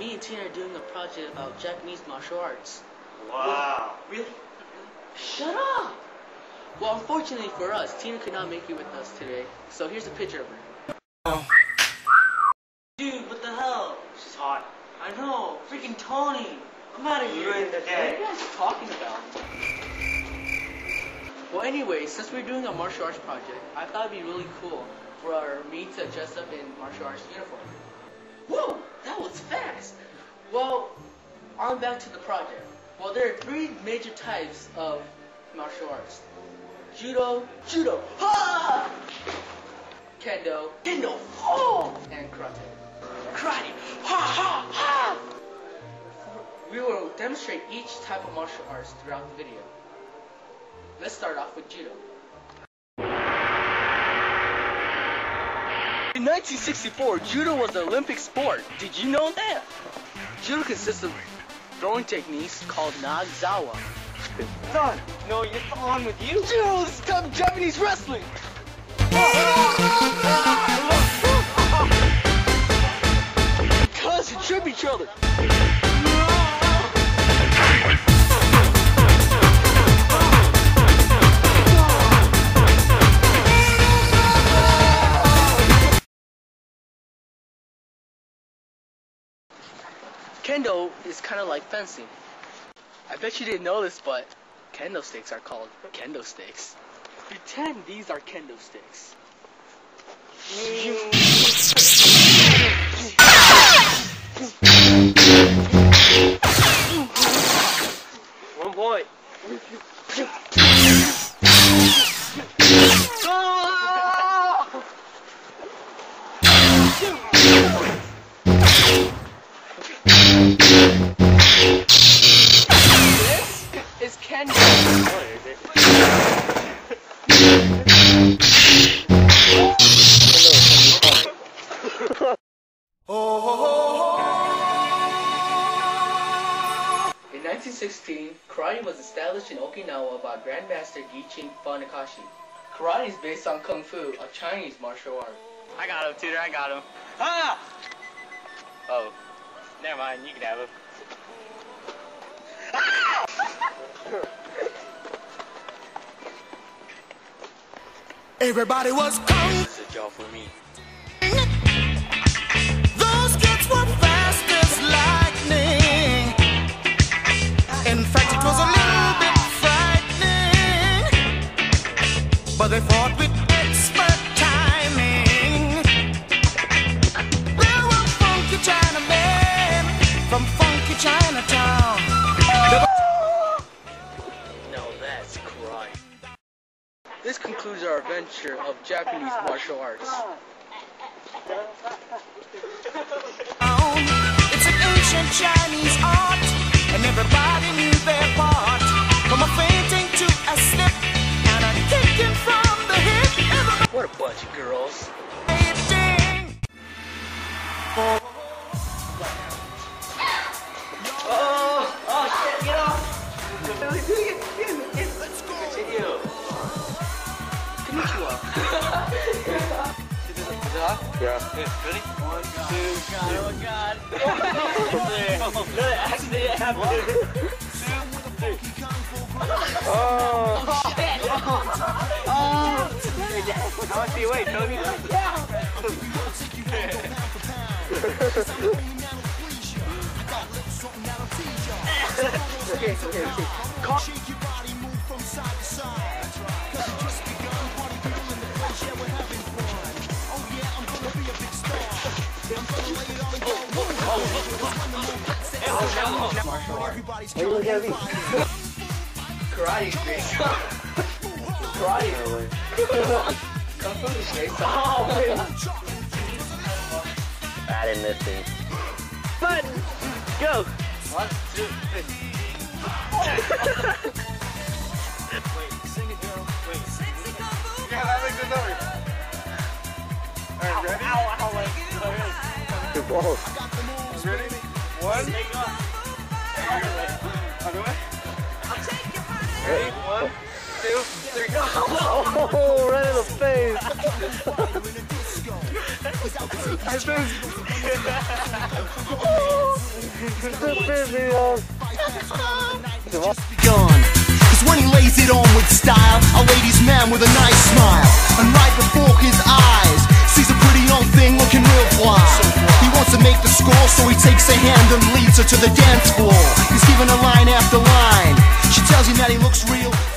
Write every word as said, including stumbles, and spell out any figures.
me and Tina are doing a project about Japanese martial arts. Wow. Really? Shut up! Well, unfortunately for us, Tina could not make it with us today, so here's a picture of her. Oh. Dude, what the hell? She's hot. I know, freaking Tony! I'm out of here. Ruined the day. What are you guys talking about? Well, anyway, since we're doing a martial arts project, I thought it'd be really cool for me to dress up in martial arts uniform. Whoa, that was fast! Well, on back to the project. Well, there are three major types of martial arts. Judo, Judo, ha! Kendo, Kendo, ha! And Karate. Karate, ha ha ha! We will demonstrate each type of martial arts throughout the video. Let's start off with Judo. In nineteen sixty-four, Judo was an Olympic sport. Did you know that? Judo consists of throwing techniques called Nagazawa. Son, no, it's on with you. Judo is called Japanese wrestling. Because you trip each other. Kendo is kind of like fencing. I bet you didn't know this, but kendo sticks are called kendo sticks. Pretend these are kendo sticks. One point. This is kendo. What is it? In nineteen sixteen, karate was established in Okinawa by Grandmaster Gichin Funakashi. Karate is based on Kung Fu, a Chinese martial art. I got him, Tutor, I got him. Ah! Oh, never mind, you can have him. Everybody was kung. This is a job for me. Those kids were fast as lightning. In fact, it was a little bit frightening, but they fought with expert timing. There were funky Chinamen from funky Chinatown. Now that's karate. This concludes our adventure of Japanese martial arts. It's an ancient Chinese art, and everybody knew their part. From a fainting to a slip, and a kicking from the hip. Everybody What a bunch of girls. ding. Oh, oh shit, get off! Continue. Konnichiwa. Is it off? Yeah. Okay, ready? One, two, three. Oh god. No, it actually happened. Two, three. Oh, shit. Oh. How much do you weigh, Toby? Okay, okay, okay. Call. Martial art. Hey, look at me. Karate is based on. Karate. Kung Fu is based on. Oh, man. Bad in this thing. But, go. One, two, three. Wait, sing it, girl. Wait. Yeah, that makes it over. Alright, ready? Ow, ow, ow, wait. Good ball. Ready? One. Take off. Other way. Ready? One, two, three. Oh, right in the face. I think. Begun. Cause when he lays it on with style, a ladies' man with a nice smile. And right before his eyes, sees a pretty young thing looking real fly. He wants to make the score, so he takes her hand and leads her to the dance floor. He's giving her line after line. She tells him that he looks real.